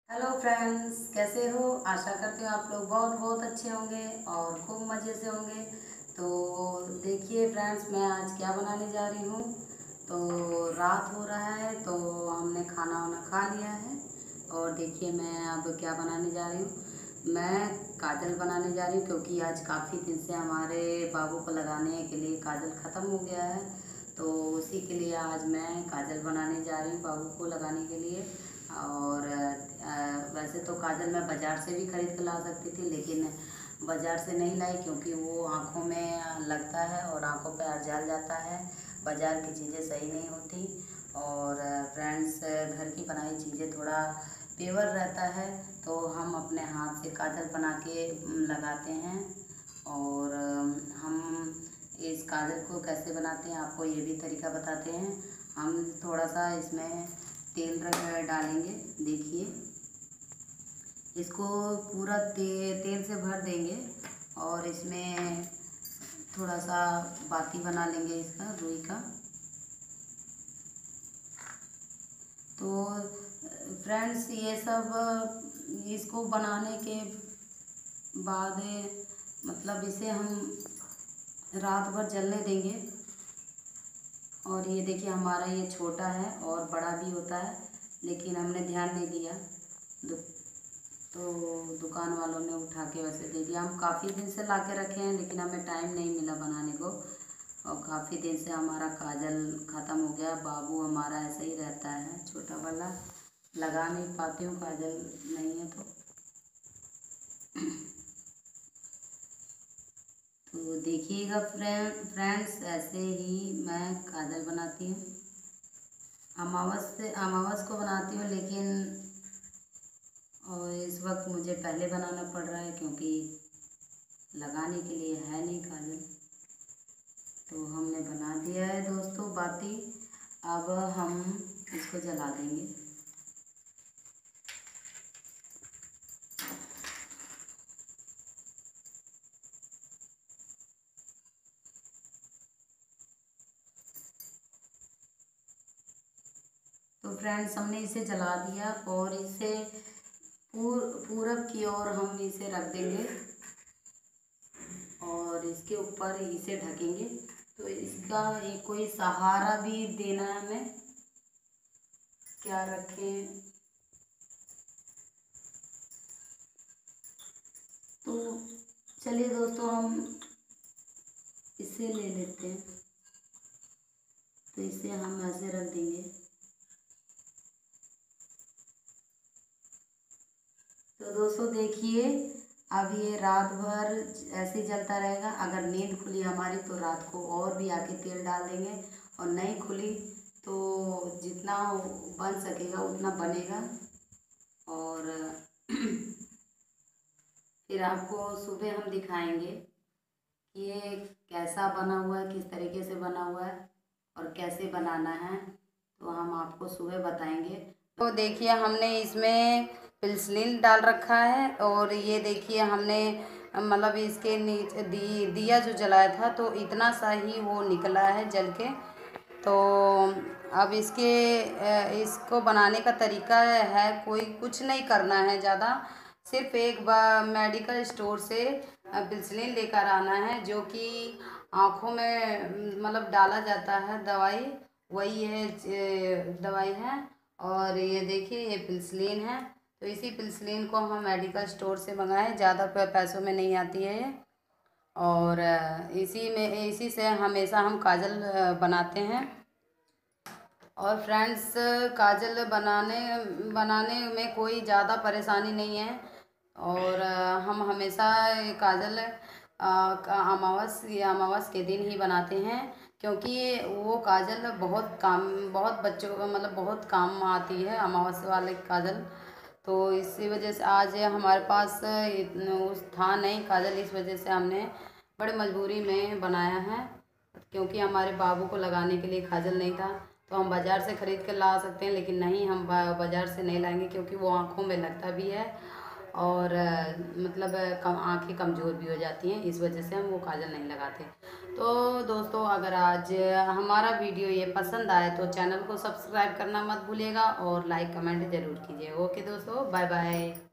Hello friends, कैसे हो? आशा करती हूँ आप लोग बहुत बहुत अच्छे होंगे और खूब मज़े से होंगे। तो देखिए फ्रेंड्स, मैं आज क्या बनाने जा रही हूँ। तो रात हो रहा है तो हमने खाना वाना खा लिया है। और देखिए मैं अब क्या बनाने जा रही हूँ। मैं काजल बनाने जा रही हूँ क्योंकि आज काफ़ी दिन से हमारे बाबू को लगाने के लिए काजल ख़त्म हो गया है। तो उसी के लिए आज मैं काजल बनाने जा रही हूँ बाबू को लगाने के लिए। और वैसे तो काजल मैं बाज़ार से भी ख़रीद के ला सकती थी, लेकिन बाज़ार से नहीं लाई क्योंकि वो आँखों में लगता है और आँखों पे जल जाता है। बाज़ार की चीज़ें सही नहीं होती। और फ्रेंड्स, घर की बनाई चीज़ें थोड़ा पेवर रहता है। तो हम अपने हाथ से काजल बना के लगाते हैं। और हम इस काजल को कैसे बनाते हैं आपको ये भी तरीका बताते हैं। हम थोड़ा सा इसमें तेल डालेंगे। देखिए, इसको पूरा तेल से भर देंगे और इसमें थोड़ा सा बाती बना लेंगे इसका, रुई का। तो फ्रेंड्स, ये सब इसको बनाने के बाद मतलब इसे हम रात भर जलने देंगे। और ये देखिए, हमारा ये छोटा है और बड़ा भी होता है, लेकिन हमने ध्यान नहीं दिया। तो दुकान वालों ने उठा के वैसे दे दिया। हम काफ़ी दिन से ला के रखे हैं, लेकिन हमें टाइम नहीं मिला बनाने को। और काफ़ी दिन से हमारा काजल ख़त्म हो गया। बाबू हमारा ऐसा ही रहता है, छोटा वाला। लगा नहीं पाती हूँ, काजल नहीं है तो देखिएगा फ्रेंड्स, ऐसे ही मैं काजल बनाती हूँ। अमावस को बनाती हूँ, लेकिन और इस वक्त मुझे पहले बनाना पड़ रहा है क्योंकि लगाने के लिए है नहीं काजल। तो हमने बना दिया है दोस्तों बाती। अब हम इसको जला देंगे। तो फ्रेंड्स, हमने इसे जला दिया और इसे पूरब की ओर हम इसे रख देंगे और इसके ऊपर इसे ढकेंगे। तो इसका एक कोई सहारा भी देना है हमें। क्या रखें? तो चलिए दोस्तों, हम इसे ले लेते हैं। तो इसे हम ऐसे रख देंगे। तो दोस्तों देखिए, अब ये रात भर ऐसे ही जलता रहेगा। अगर नींद खुली हमारी तो रात को और भी आके तेल डाल देंगे, और नहीं खुली तो जितना बन सकेगा उतना बनेगा। और फिर आपको सुबह हम दिखाएंगे कि ये कैसा बना हुआ है, किस तरीके से बना हुआ है और कैसे बनाना है। तो हम आपको सुबह बताएंगे। तो देखिए, हमने इसमें पिल्सलिन डाल रखा है। और ये देखिए, हमने मतलब इसके नीचे दिया जो जलाया था तो इतना सा ही वो निकला है जल के। तो अब इसको बनाने का तरीका है, कोई कुछ नहीं करना है ज़्यादा। सिर्फ एक बार मेडिकल स्टोर से पिल्सलिन लेकर आना है, जो कि आँखों में मतलब डाला जाता है दवाई। वही है दवाई है। और ये देखिए, ये पिल्सलिन है। तो इसी पिल्सलिन को हम मेडिकल स्टोर से मंगाए, ज़्यादा पैसों में नहीं आती है ये। और इसी से हमेशा हम काजल बनाते हैं। और फ्रेंड्स, काजल बनाने में कोई ज़्यादा परेशानी नहीं है। और हम हमेशा ये काजल अमावस के दिन ही बनाते हैं, क्योंकि वो काजल बहुत बच्चों को मतलब बहुत काम आती है अमावस वाले काजल। तो इसी वजह से आज हमारे पास उस था नहीं काजल, इस वजह से हमने बड़ी मजबूरी में बनाया है। क्योंकि हमारे बाबू को लगाने के लिए काजल नहीं था। तो हम बाज़ार से ख़रीद कर ला सकते हैं, लेकिन नहीं, हम बाज़ार से नहीं लाएंगे क्योंकि वो आँखों में लगता भी है और मतलब कम आँखें कमज़ोर भी हो जाती हैं, इस वजह से हम वो काजल नहीं लगाते। तो दोस्तों, अगर आज हमारा वीडियो ये पसंद आए तो चैनल को सब्सक्राइब करना मत भूलिएगा और लाइक कमेंट ज़रूर कीजिए। ओके दोस्तों, बाय बाय।